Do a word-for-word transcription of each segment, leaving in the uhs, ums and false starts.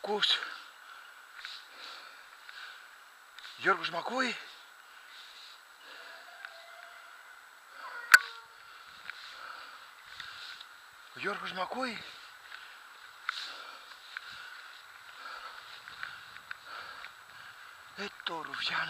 ακούς? Γιώργος μ' ακούει? Ο Γιώργος μ' ακούει? Ε, το Ρουφιάνο.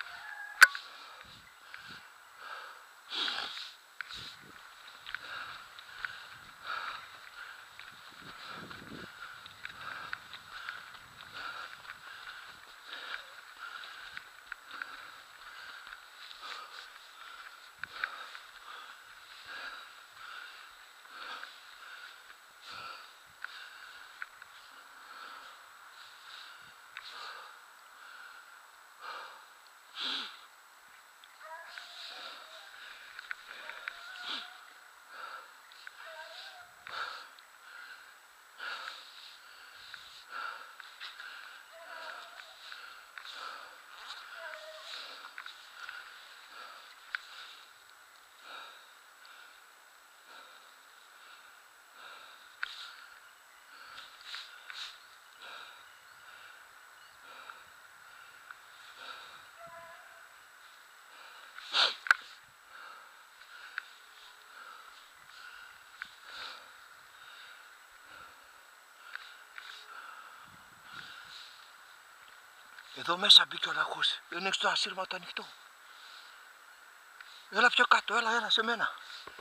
Εδώ μέσα μπήκε ο λαγός. Δεν έχεις το ασύρματο ανοιχτό. Έλα πιο κάτω, έλα, έλα σε μένα.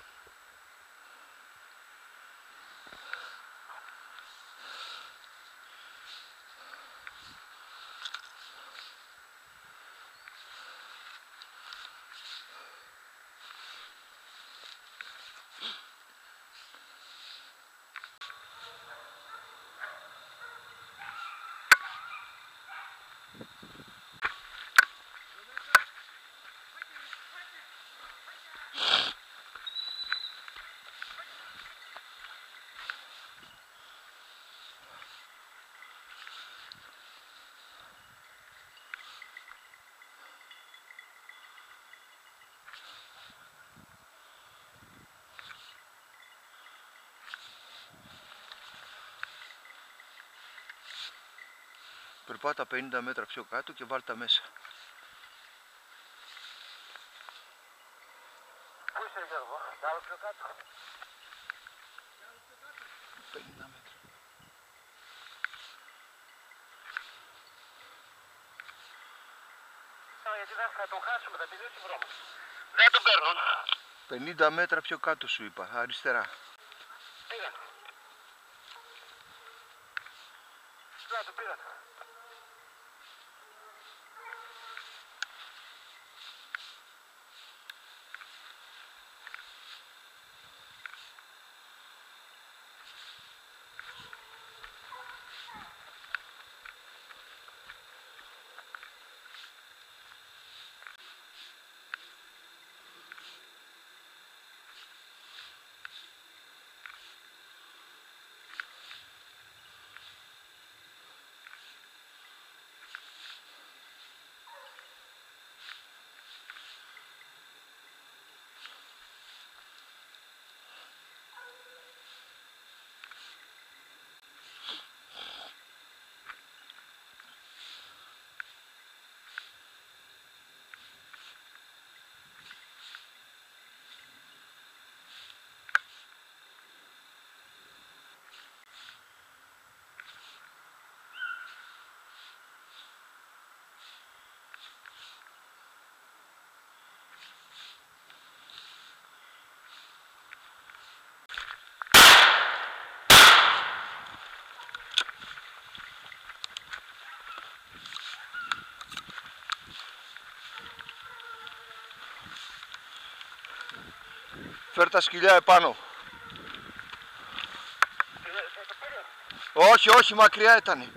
Περπάτα πενήντα μέτρα πιο κάτω και βάλ' τα μέσα. Πού είσαι Γιώργο, άλλο πιο κάτω. πενήντα μέτρα. Γιατί δεν θα τον χάσουμε, θα τελειώσει η βρώμα. Δεν τον παίρνουν. πενήντα μέτρα πιο κάτω σου είπα, αριστερά. Πήγαν. Να του πήγαν. Φέρ' τα σκυλιά επάνω. Όχι, όχι, μακριά ήτανε.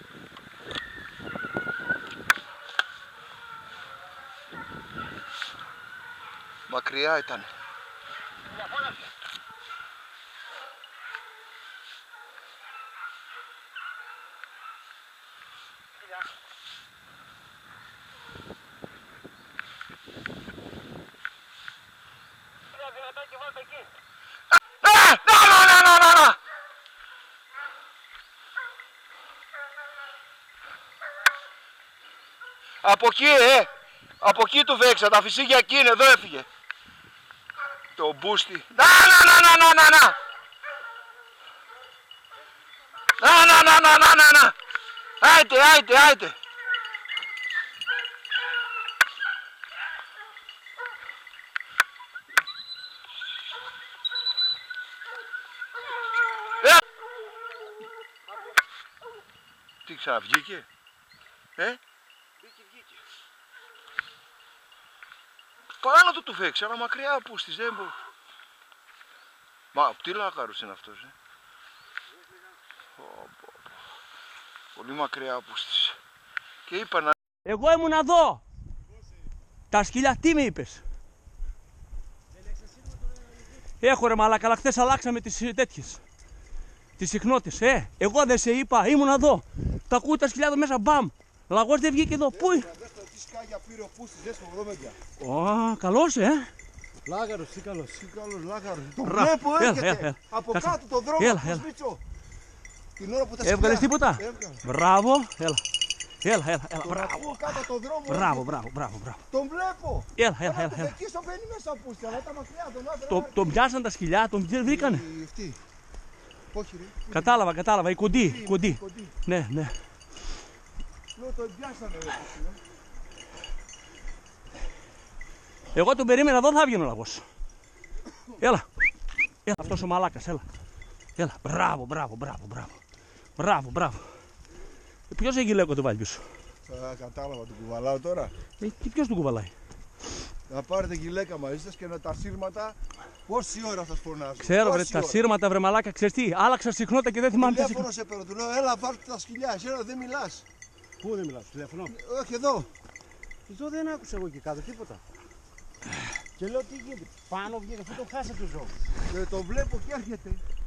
Μακριά ήτανε. Να, να, να, να, να, να. Από εκεί, ε! Από εκεί του βέξα, τα φυσίγια εκεί είναι, εδώ έφυγε. Το μπούστι. Να, να, να, να, να, να, να! Να, να, να, να, να, να, να! Άιτε, άιτε, άιτε! Ε! Τι ξαναβγήκε? Ε? Βγήκε, βγήκε. Πάνω του του φέξει, αλλά μακριά που στις δεν μπορεί. Μα τι λάκαρος είναι αυτός, ε? Πω, πω, πω. Πολύ μακριά που στις. Και είπα να... Εγώ ήμουν εδώ. Τα σκυλιά, τι με είπες? Έχω ρε μαλάκα, αλλά χθες αλλάξαμε τις τέτοιες. Τις συχνότητες, ε. Εγώ δεν σε είπα, ήμουν εδώ. Τα ακούω τα σκυλιά εδώ μέσα, μπαμ. Λαγός δεν βγήκε εδώ, πού είναι? Τι σκάγια πήρε ο πούστης, δες το εδώ παιδιά. Ω, καλός, ε. Λάγαρος, τι καλός. Τι καλός, λάγαρος. Το Ρα- βλέπω, έλα, έρχεται. έλα, έλα. Από Κάτσε. κάτω το δρόμο, Έλα, έλα, έλα. Μίτσο. Την ώρα που τα Έβγαλες τίποτα? Έβγαλα. Μπράβο, έλα. Έλα, έλα, έλα, Τον μπράβο. ακούω κάτω το δρόμο. Μπράβο, έρχεται. μπράβο, μπράβο, μπράβο. Τον βλέπω. Έλα, έλα, έλα, Έλα, έλα. εκεί στο μπαίνει μέσα ο πούστης, αλλά τα μακριά, τον άντρα. Το, τον πιάσαν τα σκυλιά, τον δεν βρήκανε. Η- Αυτή. Όχι ρε. Κατάλαβα, κατάλαβα, η κοντή, η κοντή. Κοντή. Ναι, ναι. Λέω τον πιάσανε ρε πούστη, ε. Εγώ τον περίμενα, εδώ θα βγει ο λαγός. Έλα. Έλα, αυτός ο μαλάκας, έλα. Έλα, μπράβο, μπράβο, μπράβο, μπράβο. Μπράβο, μπράβο. Ε, Ποιος έχει γυλαίκο το βάλει σου? Θα κατάλαβα, τον κουβαλάω τώρα. Ε, και ποιος του κουβαλάει? Να πάρετε γυλαίκα μαζί σας και να τα σύρματα. Πόση ώρα σας φωνάζω. Ξέρω, βρε, Πόση τα ώρα. σύρματα, βρε μαλάκα, ξέρεις τι, άλλαξα συχνότητα και δεν θυμάμαι τι Τηλέφωνο συχνότητα. σε παίρνω, του λέω έλα βάλτε τα σκυλιά, εσένα δεν μιλάς. Πού δεν μιλάς, τηλέφωνο. Όχι εδώ. Ζω δεν άκουσα εγώ εκεί κάτω τίποτα. Και λέω τι γίνεται. Πάνω βγήκε, αφού τον χάσατε το ζώο. Ε, το βλέπω και έρχεται.